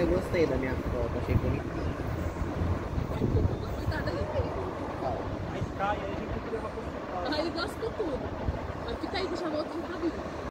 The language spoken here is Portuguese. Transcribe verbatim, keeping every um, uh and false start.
eu gostei da minha foto, achei bonitinho. Cuidado aí. Aí cai, aí a gente tem que levar pro hospital. Aí ele gosta de tudo. Mas fica aí, deixa a outra, já tá vindo.